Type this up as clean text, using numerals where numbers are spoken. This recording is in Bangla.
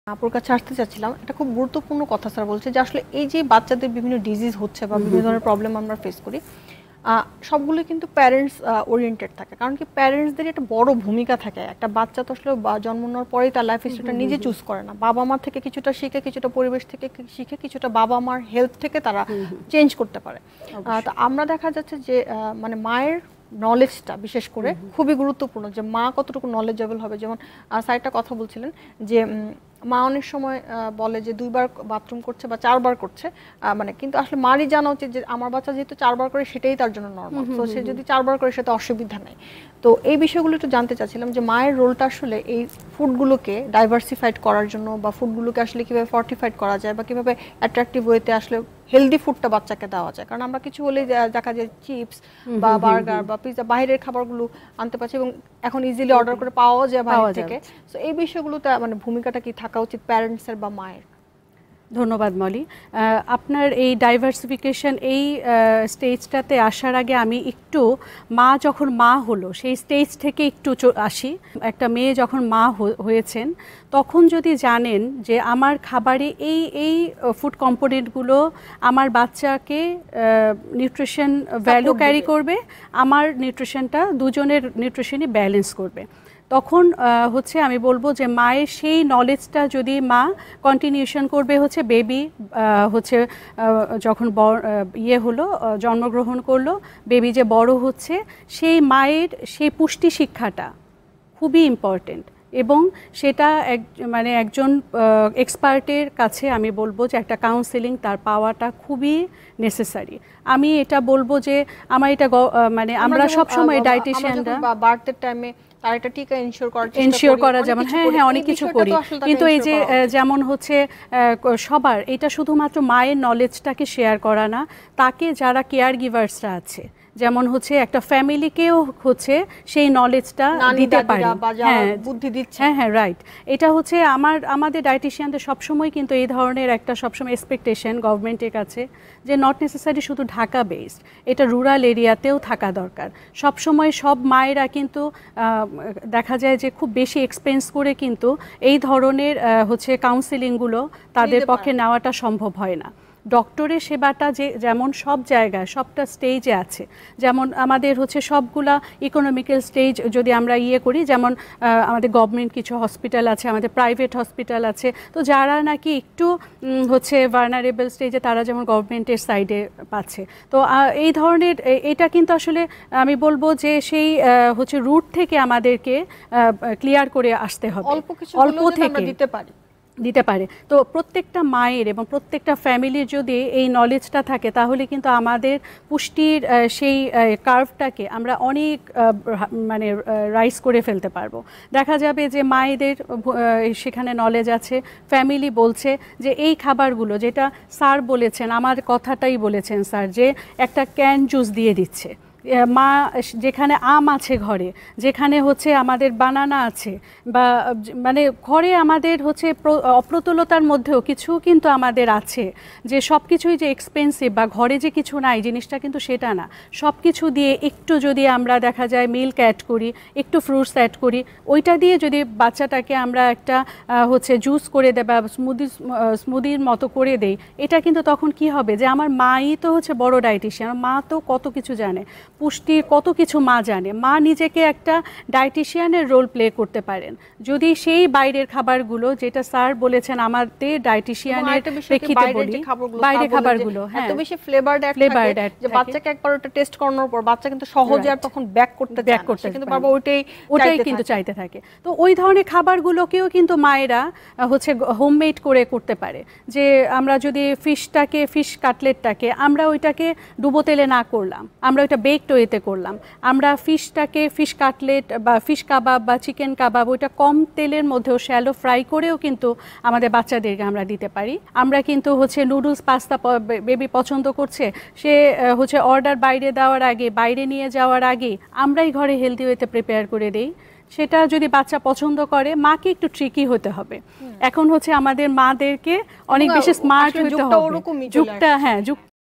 আপুর কাছে আসতে চাচ্ছিলাম, এটা খুব গুরুত্বপূর্ণ কথা স্যার বলছে যে আসলে এই যে বাচ্চাদের বিভিন্ন ডিজিজ হচ্ছে বা বিভিন্ন ধরনের প্রবলেম আমরা ফেস করি, সবগুলো কিন্তু প্যারেন্টস ওরিয়েন্টেড থাকে। কারণ কি প্যারেন্টসদের একটা বড় ভূমিকা থাকে। একটা বাচ্চা তো আসলে জন্ম নেওয়ার পরেই তার লাইফ হিস্ট্রিটা নিজে চুজ করে না, বাবা মা থেকে কিছুটা শিখে, কিছুটা পরিবেশ থেকে শিখে, কিছুটা বাবা মার হেল্প থেকে তারা চেঞ্জ করতে পারে। তো আমরা দেখা যাচ্ছে যে মানে মায়ের নলেজটা বিশেষ করে খুবই গুরুত্বপূর্ণ, যে মা কতটুকু নলেজেবল হবে। যেমন স্যার একটা কথা বলছিলেন যে মা অনেক সময় বলে যে 2বার বাথরুম করছে বা 4বার করছে, মানে কিন্তু আসলে মারই জানা উচিত যে আমার বাচ্চা যেহেতু 4বার করে সেটাই তার জন্য নর্মাল, তো সে যদি 4বার করে সেটা অসুবিধা নেই। তো এই বিষয়গুলো একটু জানতে চাচ্ছিলাম যে মায়ের রোলটা আসলে এই ফুডগুলোকে ডাইভার্সিফাইড করার জন্য বা ফুডগুলোকে আসলে কীভাবে ফর্টিফাইড করা যায় বা কীভাবে অ্যাট্রাকটিভ ওয়েতে আসলে হেলদি ফুডটা বাচ্চাকে দেওয়া যায়। কারণ আমরা কিছু হলেই দেখা যায় চিপস বা বার্গার বা পিৎজা বাইরের খাবারগুলো আনতে পারছি এবং এখন ইজিলি অর্ডার করে পাওয়া যায় বাইরে থেকে। সো এই বিষয়গুলোতে মানে ভূমিকাটা কি থাকা উচিত প্যারেন্টসের বা মায়ের? ধন্যবাদ মলি। আপনার এই ডাইভার্সিফিকেশন এই স্টেজটাতে আসার আগে আমি একটু মা যখন মা হলো সেই স্টেজ থেকে একটু আসি। একটা মেয়ে যখন মা হয়েছেন তখন যদি জানেন যে আমার খাবারে এই ফুড কম্পোনেন্টগুলো আমার বাচ্চাকে নিউট্রিশন ভ্যালু ক্যারি করবে, আমার নিউট্রিশনটা দুজনের নিউট্রিশনই ব্যালেন্স করবে, তখন হচ্ছে আমি বলবো যে মায়ের সেই নলেজটা যদি মা কন্টিনিউশন করবে, হচ্ছে বেবি হচ্ছে যখন হলো জন্মগ্রহণ করলো, বেবি যে বড় হচ্ছে, সেই মায়ের সেই পুষ্টি শিক্ষাটা খুবই ইম্পর্টেন্ট। এবং সেটা মানে একজন এক্সপার্টের কাছে আমি বলবো যে একটা কাউন্সেলিং তার পাওয়াটা খুবই নেসেসারি। আমি এটা বলবো যে আমার এটা মানে আমরা সবসময় ডায়েটিশিয়ানরা বার্থের টাইমে তার একটা টিকা ইনশিওর করা যেমন হ্যাঁ অনেক কিছু করি, কিন্তু এই যে যেমন হচ্ছে সবার এটা শুধুমাত্র মায়ের নলেজটাকে শেয়ার করা না, তাকে যারা কেয়ার গিভার্সরা আছে যেমন হচ্ছে একটা ফ্যামিলিকেও হচ্ছে সেই নলেজটা দিতে পারে, বুদ্ধি দিচ্ছে। হ্যাঁ রাইট। এটা হচ্ছে আমাদের ডায়েটিশিয়ানদের সবসময় কিন্তু এই ধরনের একটা সবসময় এক্সপেকটেশন গভর্নমেন্টের কাছে যে নট নেসেসারি শুধু ঢাকা বেসড, এটা রুরাল এরিয়াতেও থাকা দরকার। সবসময় সব মায়েরা কিন্তু দেখা যায় যে খুব বেশি এক্সপেন্স করে কিন্তু এই ধরনের হচ্ছে কাউন্সেলিংগুলো তাদের পক্ষে নেওয়াটা সম্ভব হয় না। ডক্টরের সেবাটা যেমন সব জায়গায় সবটা স্টেজে আছে, যেমন আমাদের হচ্ছে সবগুলা ইকোনমিক্যাল স্টেজ যদি আমরা করি, যেমন আমাদের গভর্নমেন্ট কিছু হসপিটাল আছে, আমাদের প্রাইভেট হসপিটাল আছে, তো যারা নাকি একটু হচ্ছে ভার্নারেবল স্টেজে তারা যেমন গভর্নমেন্টের সাইডে পাচ্ছে। তো এই ধরনের এটা কিন্তু আসলে আমি বলবো যে সেই হচ্ছে রুট থেকে আমাদেরকে ক্লিয়ার করে আসতে হবে, অল্প থেকে দিতে পারে। তো প্রত্যেকটা মায়ের এবং প্রত্যেকটা ফ্যামিলির যদি এই নলেজটা থাকে তাহলে কিন্তু আমাদের পুষ্টির সেই কার্ভটাকে আমরা অনেক মানে রাইজ করে ফেলতে পারবো। দেখা যাবে যে মায়েদের সেখানে নলেজ আছে, ফ্যামিলি বলছে যে এই খাবারগুলো, যেটা স্যার বলেছেন, আমার কথাটাই বলেছেন স্যার, যে একটা ক্যান জুস দিয়ে দিচ্ছে মা, যেখানে আম আছে ঘরে, যেখানে হচ্ছে আমাদের বানানা আছে, বা মানে ঘরে আমাদের হচ্ছে অপ্রতুলতার মধ্যেও কিছু কিন্তু আমাদের আছে, যে সব কিছুই যে এক্সপেন্সিভ বা ঘরে যে কিছু নাই জিনিসটা কিন্তু সেটা না। সব কিছু দিয়ে একটু যদি আমরা দেখা যায় মিল্ক অ্যাড করি, একটু ফ্রুটস অ্যাড করি, ওইটা দিয়ে যদি বাচ্চাটাকে আমরা একটা হচ্ছে জুস করে দেয় বা স্মুদির মতো করে দেই, এটা কিন্তু তখন কি হবে যে আমার মাই তো হচ্ছে বড় ডায়েটিশিয়ান, মা তো কত কিছু জানে, পুষ্টির কত কিছু মা জানে, মা নিজেকে একটা ডায়েটিশিয়ানের রোল প্লে করতে পারেন যদি সেই বাইরের খাবারগুলো, যেটা স্যার বলেছেন আমাদের ডায়েটিশিয়ানের প্রেক্ষিতে বলি, বাইরের খাবারগুলো হ্যাঁ এত বেশি ফ্লেভারড অ্যাড থাকে যে বাচ্চাকে একবার ওটা টেস্ট করানোর পর বাচ্চা কিন্তু সহজে আর তখন ব্যাক করতে কিন্তু বাবা ওটাই কিন্তু চাইতে থাকে। তো ওই ধরনের খাবারগুলোকেও কিন্তু মায়েরা হচ্ছে হোমমেড করে করতে পারে। যে আমরা যদি ফিশ কাটলেটটাকে আমরা ওইটাকে ডুবো তেলে না করলাম, আমরা ওইটা বেকড ওয়েতে করলাম, আমরা ফিশ কাটলেট বা ফিশ কাবাব বা চিকেন কাবাব ওইটা কম তেলের মধ্যেও শ্যালো ফ্রাই করেও কিন্তু আমাদের বাচ্চাদেরকে আমরা দিতে পারি। আমরা কিন্তু হচ্ছে নুডলস পাস্তা বেবি পছন্দ করছে, সে হচ্ছে অর্ডার বাইরে নিয়ে যাওয়ার আগে আমরাই ঘরে হেলদি ওয়েতে প্রিপেয়ার করে দেই। সেটা যদি বাচ্চা পছন্দ করে, মাকে একটু ট্রিকি হতে হবে। এখন হচ্ছে আমাদের মাদেরকে অনেক বেশি স্মার্ট হতে হবে, যুগটা